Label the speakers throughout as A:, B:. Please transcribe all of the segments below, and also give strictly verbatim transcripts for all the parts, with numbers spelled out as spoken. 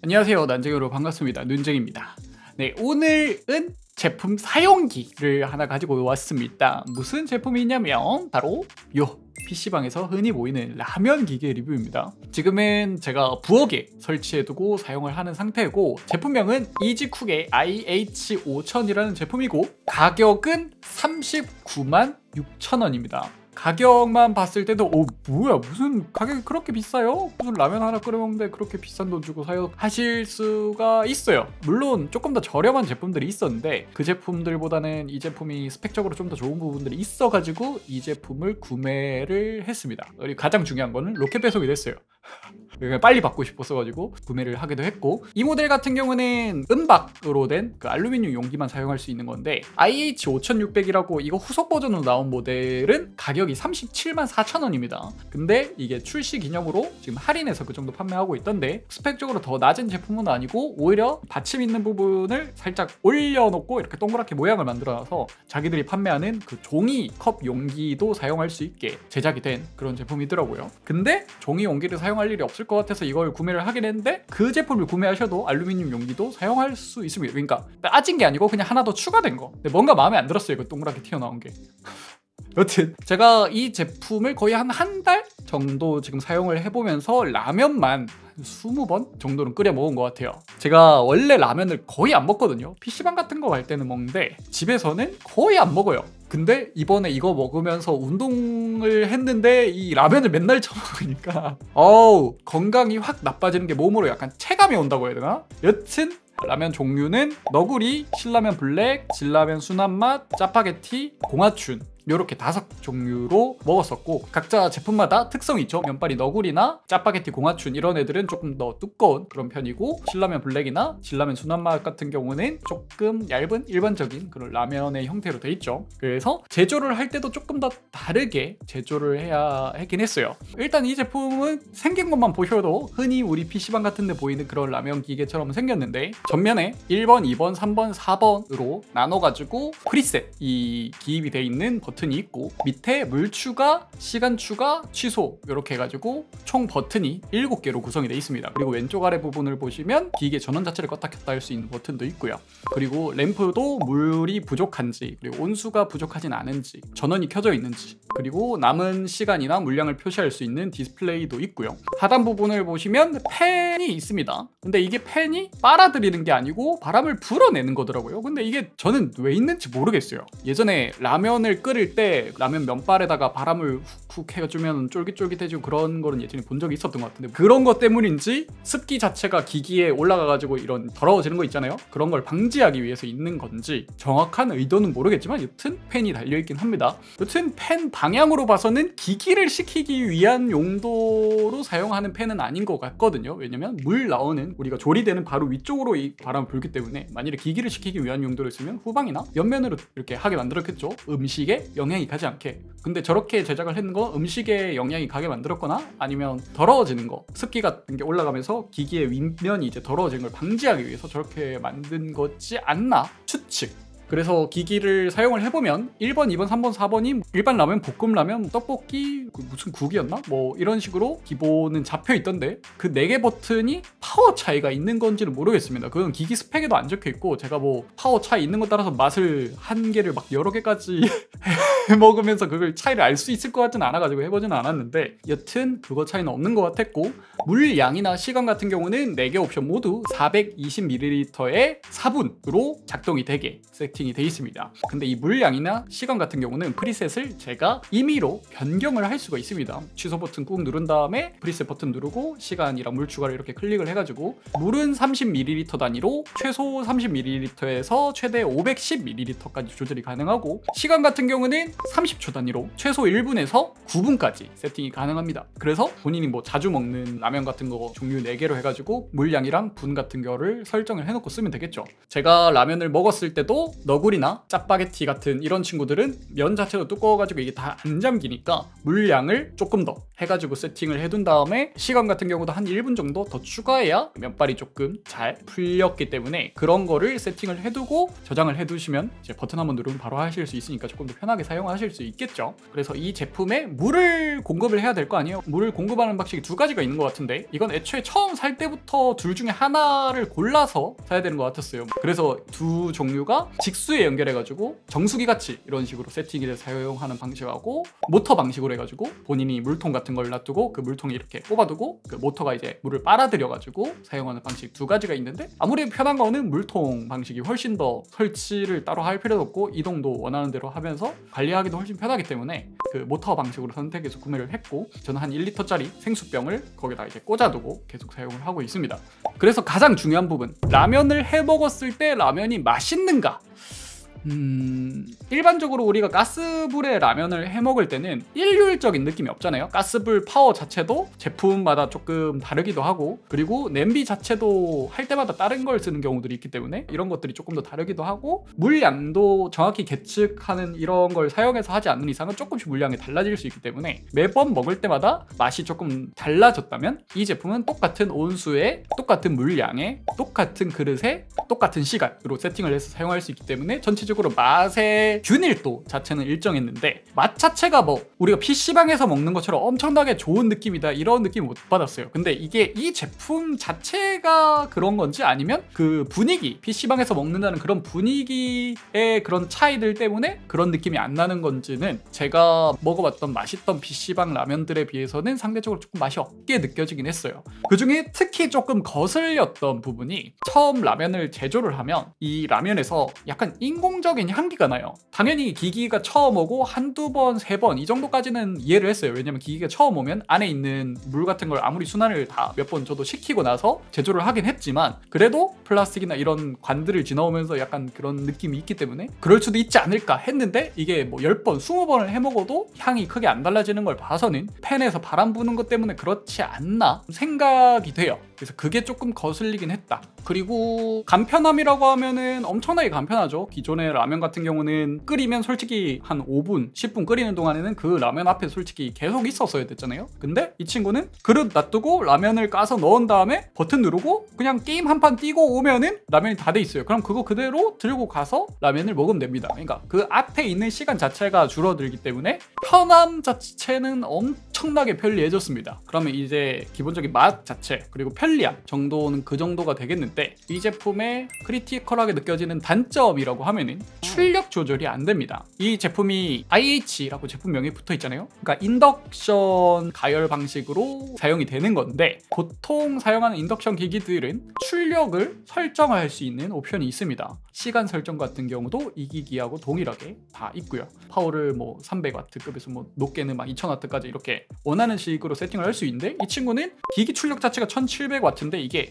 A: 안녕하세요, 난쟁이로 반갑습니다. 눈쟁입니다. 네, 오늘은 제품 사용기를 하나 가지고 왔습니다. 무슨 제품이냐면 바로 요 피씨방에서 흔히 보이는 라면 기계 리뷰입니다. 지금은 제가 부엌에 설치해두고 사용을 하는 상태고, 제품명은 이지쿡의 아이에이치 오천이라는 제품이고, 가격은 삼십구만 육천 원입니다. 가격만 봤을 때도 오 뭐야, 무슨 가격이 그렇게 비싸요? 무슨 라면 하나 끓여 먹는데 그렇게 비싼 돈 주고 사요? 하실 수가 있어요. 물론 조금 더 저렴한 제품들이 있었는데 그 제품들보다는 이 제품이 스펙적으로 좀 더 좋은 부분들이 있어가지고 이 제품을 구매를 했습니다. 그리고 가장 중요한 거는 로켓 배송이 됐어요. 빨리 받고 싶었어가지고 구매를 하기도 했고, 이 모델 같은 경우는 은박으로 된 그 알루미늄 용기만 사용할 수 있는 건데, 아이에이치 오천육백이라고 이거 후속 버전으로 나온 모델은 가격이 삼십칠만 사천 원입니다. 근데 이게 출시 기념으로 지금 할인해서 그 정도 판매하고 있던데, 스펙적으로 더 낮은 제품은 아니고 오히려 받침 있는 부분을 살짝 올려놓고 이렇게 동그랗게 모양을 만들어놔서 자기들이 판매하는 그 종이 컵 용기도 사용할 수 있게 제작이 된 그런 제품이더라고요. 근데 종이 용기를 사용할 일이 없을 것 같아서 이걸 구매를 하긴 했는데, 그 제품을 구매하셔도 알루미늄 용기도 사용할 수 있습니다. 그러니까 빠진 게 아니고 그냥 하나 더 추가된 거. 근데 뭔가 마음에 안 들었어요, 이거 동그랗게 튀어나온 게. 여튼 제가 이 제품을 거의 한 한 달 정도 지금 사용을 해보면서 라면만 이십 번 정도는 끓여 먹은 것 같아요. 제가 원래 라면을 거의 안 먹거든요. 피씨방 같은 거 갈 때는 먹는데 집에서는 거의 안 먹어요. 근데 이번에 이거 먹으면서 운동을 했는데 이 라면을 맨날 처먹으니까 어우, 건강이 확 나빠지는 게 몸으로 약간 체감이 온다고 해야 되나? 여튼 라면 종류는 너구리, 신라면 블랙, 진라면 순한맛, 짜파게티, 공화춘, 이렇게 다섯 종류로 먹었었고, 각자 제품마다 특성이 있죠. 면발이 너구리나 짜파게티, 공화춘 이런 애들은 조금 더 두꺼운 그런 편이고, 신라면 블랙이나 진라면 순한맛 같은 경우는 조금 얇은 일반적인 그런 라면의 형태로 돼 있죠. 그래서 제조를 할 때도 조금 더 다르게 제조를 해야 하긴 했어요. 일단 이 제품은 생긴 것만 보셔도 흔히 우리 피씨방 같은 데 보이는 그런 라면 기계처럼 생겼는데, 전면에 일 번, 이 번, 삼 번, 사 번으로 나눠가지고 프리셋이 기입이 돼 있는 버튼이 있고, 밑에 물 추가, 시간 추가, 취소 이렇게 해가지고 총 버튼이 일곱 개로 구성이 되어 있습니다. 그리고 왼쪽 아래 부분을 보시면 기계 전원 자체를 껐다 켰다 할 수 있는 버튼도 있고요. 그리고 램프도 물이 부족한지, 그리고 온수가 부족하진 않은지, 전원이 켜져 있는지, 그리고 남은 시간이나 물량을 표시할 수 있는 디스플레이도 있고요. 하단 부분을 보시면 팬이 있습니다. 근데 이게 팬이 빨아들이는 게 아니고 바람을 불어내는 거더라고요. 근데 이게 저는 왜 있는지 모르겠어요. 예전에 라면을 끓일 때 라면 면발에다가 바람을 훅훅 해주면 쫄깃쫄깃해지고 그런 거는 예전에 본 적이 있었던 것 같은데, 그런 것 때문인지 습기 자체가 기기에 올라가가지고 이런 더러워지는 거 있잖아요. 그런 걸 방지하기 위해서 있는 건지 정확한 의도는 모르겠지만 여튼 팬이 달려있긴 합니다. 여튼 팬 방향으로 봐서는 기기를 식히기 위한 용도로 사용하는 팬은 아닌 것 같거든요. 왜냐면 물 나오는, 우리가 조리대는 바로 위쪽으로 이 바람을 불기 때문에 만일에 기기를 식히기 위한 용도로 쓰면 후방이나 옆면으로 이렇게 하게 만들었겠죠. 음식에 영향이 가지 않게. 근데 저렇게 제작을 했는 건 음식에 영향이 가게 만들었거나 아니면 더러워지는 거, 습기 같은 게 올라가면서 기기의 윗면이 이제 더러워지는 걸 방지하기 위해서 저렇게 만든 거지 않나 추측. 그래서 기기를 사용을 해보면 일 번, 이 번, 삼 번, 사 번이 일반 라면, 볶음 라면, 떡볶이, 무슨 국이었나? 뭐 이런 식으로 기본은 잡혀 있던데, 그 네 개 버튼이 파워 차이가 있는 건지는 모르겠습니다. 그건 기기 스펙에도 안 적혀 있고, 제가 뭐 파워 차이 있는 것 따라서 맛을 한 개를 막 여러 개까지 먹으면서 그걸 차이를 알 수 있을 것 같지는 않아가지고 해보지는 않았는데, 여튼 그거 차이는 없는 것 같았고, 물량이나 시간 같은 경우는 네 개 옵션 모두 사백이십 밀리리터의 사 분으로 작동이 되게 세팅이 돼 있습니다. 근데 이 물량이나 시간 같은 경우는 프리셋을 제가 임의로 변경을 할 수가 있습니다. 취소 버튼 꾹 누른 다음에 프리셋 버튼 누르고 시간이랑 물 추가를 이렇게 클릭을 해가지고, 물은 삼십 밀리리터 단위로 최소 삼십 밀리리터에서 최대 오백십 밀리리터까지 조절이 가능하고, 시간 같은 경우는 삼십 초 단위로 최소 일 분에서 구 분까지 세팅이 가능합니다. 그래서 본인이 뭐 자주 먹는 라면 같은 거 종류 네 개로 해가지고 물량이랑 분 같은 거를 설정을 해놓고 쓰면 되겠죠. 제가 라면을 먹었을 때도 너구리나 짜파게티 같은 이런 친구들은 면 자체도 두꺼워가지고 이게 다 안 잠기니까 물량을 조금 더 해가지고 세팅을 해둔 다음에 시간 같은 경우도 한 일 분 정도 더 추가해야 면발이 조금 잘 풀렸기 때문에 그런 거를 세팅을 해두고 저장을 해두시면 이제 버튼 한번 누르면 바로 하실 수 있으니까 조금 더 편하게 사용하실 수 있겠죠. 그래서 이 제품에 물을 공급을 해야 될 거 아니에요. 물을 공급하는 방식이 두 가지가 있는 것 같은데 이건 애초에 처음 살 때부터 둘 중에 하나를 골라서 사야 되는 것 같았어요. 그래서 두 종류가 직수에 연결해가지고 정수기 같이 이런 식으로 세팅기를 사용하는 방식하고 모터 방식으로 해가지고 본인이 물통 같은 걸 놔두고 그 물통에 이렇게 꼽아두고 그 모터가 이제 물을 빨아들여가지고 사용하는 방식 두 가지가 있는데 아무리 편한 거는 물통 방식이 훨씬 더 설치를 따로 할 필요도 없고 이동도 원하는 대로 하면서 관리하기도 훨씬 편하기 때문에 그 모터 방식으로 선택해서 구매를 했고 저는 한 일 리터짜리 생수병을 거기다 이제 꽂아두고 계속 사용을 하고 있습니다. 그래서 가장 중요한 부분, 라면을 해 먹었을 때 라면이 맛있는가? 음... 일반적으로 우리가 가스불에 라면을 해 먹을 때는 일률적인 느낌이 없잖아요. 가스불 파워 자체도 제품마다 조금 다르기도 하고 그리고 냄비 자체도 할 때마다 다른 걸 쓰는 경우들이 있기 때문에 이런 것들이 조금 더 다르기도 하고 물량도 정확히 계측하는 이런 걸 사용해서 하지 않는 이상은 조금씩 물량이 달라질 수 있기 때문에 매번 먹을 때마다 맛이 조금 달라졌다면 이 제품은 똑같은 온수에 똑같은 물량에 똑같은 그릇에 똑같은 시간으로 세팅을 해서 사용할 수 있기 때문에 전체적으로 맛의 균일도 자체는 일정했는데 맛 자체가 뭐 우리가 피시방에서 먹는 것처럼 엄청나게 좋은 느낌이다 이런 느낌 못 받았어요. 근데 이게 이 제품 자체가 그런 건지 아니면 그 분위기, 피시방에서 먹는다는 그런 분위기의 그런 차이들 때문에 그런 느낌이 안 나는 건지는 제가 먹어봤던 맛있던 피시방 라면들에 비해서는 상대적으로 조금 맛이 없게 느껴지긴 했어요. 그 중에 특히 조금 거슬렸던 부분이 처음 라면을 제조를 하면 이 라면에서 약간 인공 적인 향기가 나요. 당연히 기기가 처음 오고 한두 번, 세 번 이 정도까지는 이해를 했어요. 왜냐면 기기가 처음 오면 안에 있는 물 같은 걸 아무리 순환을 다 몇 번 저도 시키고 나서 제조를 하긴 했지만 그래도 플라스틱이나 이런 관들을 지나오면서 약간 그런 느낌이 있기 때문에 그럴 수도 있지 않을까 했는데 이게 뭐 열 번, 스무 번을 해먹어도 향이 크게 안 달라지는 걸 봐서는 팬에서 바람 부는 것 때문에 그렇지 않나 생각이 돼요. 그래서 그게 조금 거슬리긴 했다. 그리고 간편함이라고 하면은 엄청나게 간편하죠. 기존의 라면 같은 경우는 끓이면 솔직히 한 오 분, 십 분 끓이는 동안에는 그 라면 앞에 솔직히 계속 있었어야 됐잖아요. 근데 이 친구는 그릇 놔두고 라면을 까서 넣은 다음에 버튼 누르고 그냥 게임 한 판 뛰고 오면은 라면이 다 돼 있어요. 그럼 그거 그대로 들고 가서 라면을 먹으면 됩니다. 그러니까 그 앞에 있는 시간 자체가 줄어들기 때문에 편함 자체는 엄청나게 편리해졌습니다. 그러면 이제 기본적인 맛 자체 그리고 편리함 정도는 그 정도가 되겠는데 이 제품의 크리티컬하게 느껴지는 단점이라고 하면은 출력 조절이 안 됩니다. 이 제품이 아이에이치라고 제품명이 붙어 있잖아요. 그러니까 인덕션 가열 방식으로 사용이 되는 건데 보통 사용하는 인덕션 기기들은 출력을 설정할 수 있는 옵션이 있습니다. 시간 설정 같은 경우도 이 기기하고 동일하게 다 있고요. 파워를 뭐 삼백 와트급에서 뭐 높게는 막 이천 와트까지 이렇게 원하는 식으로 세팅을 할 수 있는데 이 친구는 기기 출력 자체가 천칠백 와트인데 이게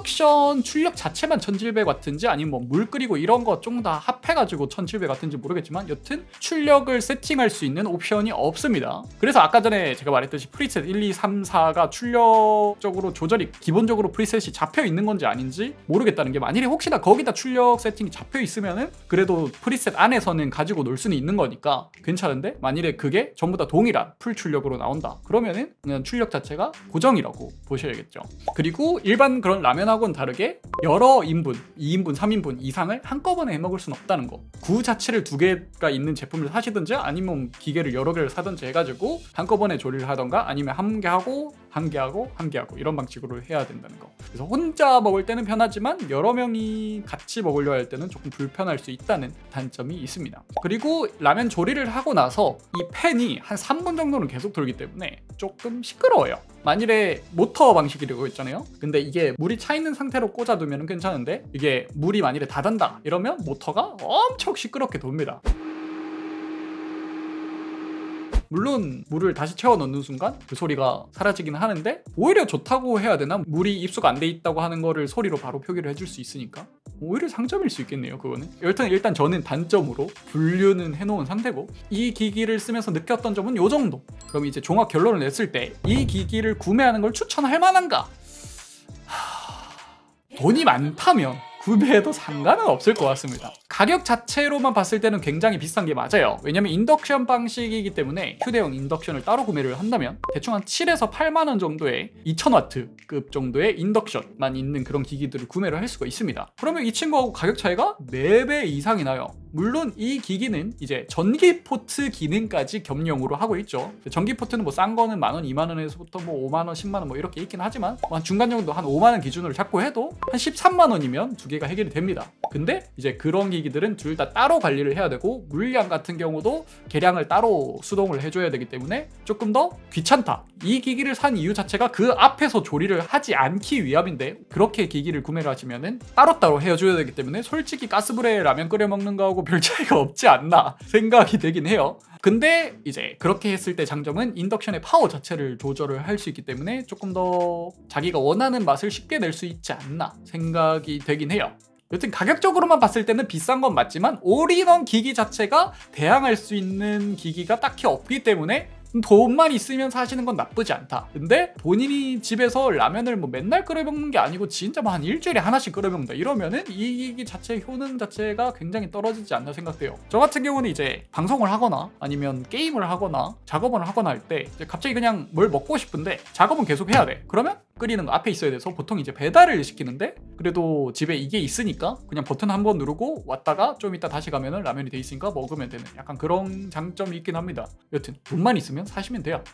A: 인덕션 출력 자체만 천칠백 와트인지 아니면 뭐 물 끓이고 이런 거 좀 다 합해가지고 천칠백 와트인지 모르겠지만 여튼 출력을 세팅할 수 있는 옵션이 없습니다. 그래서 아까 전에 제가 말했듯이 프리셋 일, 이, 삼, 사가 출력적으로 조절이 기본적으로 프리셋이 잡혀 있는 건지 아닌지 모르겠다는 게 만일에 혹시나 거기다 출력 세팅이 잡혀 있으면은 그래도 프리셋 안에서는 가지고 놀 수는 있는 거니까 괜찮은데 만일에 그게 전부 다 동일한 풀 출력으로 나온다 그러면은 그냥 출력 자체가 고정이라고 보셔야겠죠. 그리고 일반 그런 라면하고는 다르게 여러 인분, 이 인분, 삼 인분 이상을 한꺼번에 해먹을 수는 없다는 거. 구 자체를 두 개가 있는 제품을 사시든지 아니면 기계를 여러 개를 사든지 해가지고 한꺼번에 조리를 하던가 아니면 한 개 하고 한 개 하고 한 개 하고 이런 방식으로 해야 된다는 거. 그래서 혼자 먹을 때는 편하지만 여러 명이 같이 먹으려 할 때는 조금 불편할 수 있다는 단점이 있습니다. 그리고 라면 조리를 하고 나서 이 팬이 한 삼 분 정도는 계속 돌기 때문에 조금 시끄러워요. 만일에 모터 방식이라고 했잖아요. 근데 이게 물이 차 있는 상태로 꽂아두면 괜찮은데 이게 물이 만일에 다 단다 이러면 모터가 엄청 시끄럽게 돕니다. 물론 물을 다시 채워 넣는 순간 그 소리가 사라지긴 하는데 오히려 좋다고 해야 되나? 물이 입수가 안 돼 있다고 하는 거를 소리로 바로 표기를 해줄 수 있으니까 오히려 장점일 수 있겠네요. 그거는 일단, 일단 저는 단점으로 분류는 해놓은 상태고 이 기기를 쓰면서 느꼈던 점은 요 정도. 그럼 이제 종합 결론을 냈을 때 이 기기를 구매하는 걸 추천할 만한가? 하... 돈이 많다면 구매해도 상관은 없을 것 같습니다. 가격 자체로만 봤을 때는 굉장히 비싼 게 맞아요. 왜냐면 인덕션 방식이기 때문에 휴대용 인덕션을 따로 구매를 한다면 대충 한 칠에서 팔만 원 정도의 이천 와트급 정도의 인덕션만 있는 그런 기기들을 구매를 할 수가 있습니다. 그러면 이 친구하고 가격 차이가 네 배 이상이 나요. 물론 이 기기는 이제 전기 포트 기능까지 겸용으로 하고 있죠. 전기 포트는 뭐 싼 거는 만 원, 이만 원에서부터 뭐 오만 원, 십만 원 뭐 이렇게 있긴 하지만 뭐 한 중간 정도 한 오만 원 기준으로 잡고 해도 한 십삼만 원이면 두 개가 해결이 됩니다. 근데 이제 그런 기기들은 둘 다 따로 관리를 해야 되고 물량 같은 경우도 계량을 따로 수동을 해줘야 되기 때문에 조금 더 귀찮다. 이 기기를 산 이유 자체가 그 앞에서 조리를 하지 않기 위함인데 그렇게 기기를 구매를 하시면은 따로따로 해줘야 되기 때문에 솔직히 가스불에 라면 끓여 먹는 거하고 별 차이가 없지 않나 생각이 되긴 해요. 근데 이제 그렇게 했을 때 장점은 인덕션의 파워 자체를 조절을 할 수 있기 때문에 조금 더 자기가 원하는 맛을 쉽게 낼 수 있지 않나 생각이 되긴 해요. 여튼 가격적으로만 봤을 때는 비싼 건 맞지만 올인원 기기 자체가 대항할 수 있는 기기가 딱히 없기 때문에 돈만 있으면 사시는 건 나쁘지 않다. 근데 본인이 집에서 라면을 뭐 맨날 끓여 먹는 게 아니고 진짜 뭐 한 일주일에 하나씩 끓여 먹는다 이러면은 이 기기 자체의 효능 자체가 굉장히 떨어지지 않나 생각돼요. 저 같은 경우는 이제 방송을 하거나 아니면 게임을 하거나 작업을 하거나 할 때 갑자기 그냥 뭘 먹고 싶은데 작업은 계속 해야 돼. 그러면 끓이는 거 앞에 있어야 돼서 보통 이제 배달을 시키는데 그래도 집에 이게 있으니까 그냥 버튼 한번 누르고 왔다가 좀 이따 다시 가면은 라면이 돼 있으니까 먹으면 되는 약간 그런 장점이 있긴 합니다. 여튼 돈만 있으면 사시면 돼요.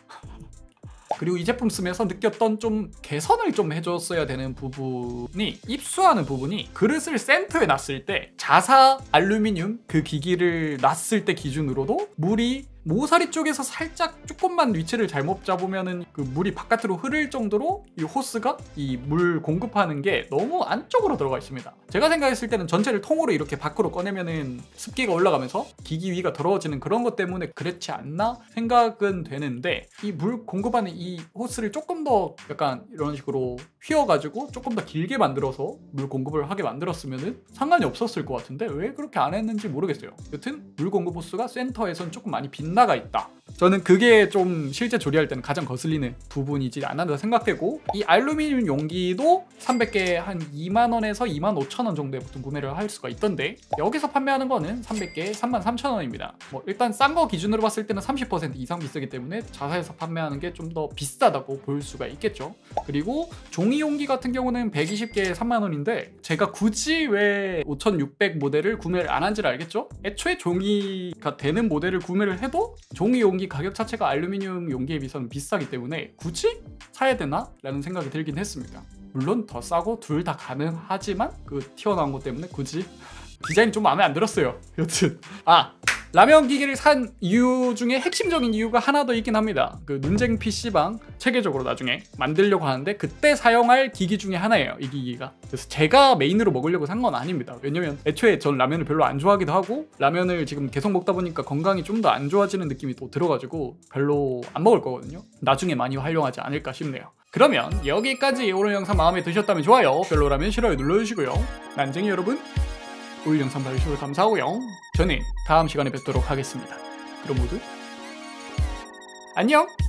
A: 그리고 이 제품 쓰면서 느꼈던 좀 개선을 좀 해줬어야 되는 부분이 입수하는 부분이 그릇을 센터에 놨을 때 자사 알루미늄 그 기기를 놨을 때 기준으로도 물이 모서리 쪽에서 살짝 조금만 위치를 잘못 잡으면은 그 물이 바깥으로 흐를 정도로 이 호스가 이 물 공급하는 게 너무 안쪽으로 들어가 있습니다. 제가 생각했을 때는 전체를 통으로 이렇게 밖으로 꺼내면은 습기가 올라가면서 기기 위가 더러워지는 그런 것 때문에 그렇지 않나 생각은 되는데 이 물 공급하는 이 호스를 조금 더 약간 이런 식으로 휘어가지고 조금 더 길게 만들어서 물 공급을 하게 만들었으면은 상관이 없었을 것 같은데 왜 그렇게 안 했는지 모르겠어요. 여튼 물 공급 호스가 센터에선 조금 많이 빗나가 있다. 저는 그게 좀 실제 조리할 때는 가장 거슬리는 부분이지 않나 생각되고 이 알루미늄 용기도 삼백 개 한 이만 원에서 이만 오천 원 정도에 보통 구매를 할 수가 있던데 여기서 판매하는 거는 삼백 개에 삼만 삼천 원입니다. 뭐 일단 싼 거 기준으로 봤을 때는 삼십 퍼센트 이상 비싸기 때문에 자사에서 판매하는 게 좀 더 비싸다고 볼 수가 있겠죠. 그리고 종이 용기 같은 경우는 백이십 개에 삼만 원인데 제가 굳이 왜 오천육백 모델을 구매를 안 한지를 알겠죠? 애초에 종이가 되는 모델을 구매를 해도 종이 용기 가격 자체가 알루미늄 용기에 비해서는 비싸기 때문에 굳이 사야 되나? 라는 생각이 들긴 했습니다. 물론 더 싸고 둘 다 가능하지만 그 튀어나온 것 때문에 굳이 디자인이 좀 마음에 안 들었어요. 여튼 아 라면 기기를 산 이유 중에 핵심적인 이유가 하나 더 있긴 합니다. 그 눈쟁 피씨방 체계적으로 나중에 만들려고 하는데 그때 사용할 기기 중에 하나예요, 이 기기가. 그래서 제가 메인으로 먹으려고 산 건 아닙니다. 왜냐면 애초에 전 라면을 별로 안 좋아하기도 하고 라면을 지금 계속 먹다 보니까 건강이 좀 더 안 좋아지는 느낌이 또 들어가지고 별로 안 먹을 거거든요. 나중에 많이 활용하지 않을까 싶네요. 그러면 여기까지 오늘 영상 마음에 드셨다면 좋아요, 별로라면 싫어요 눌러주시고요. 난쟁이 여러분, 오늘 영상 봐주셔서 감사하고요. 저는 다음 시간에 뵙도록 하겠습니다. 그럼 모두 안녕!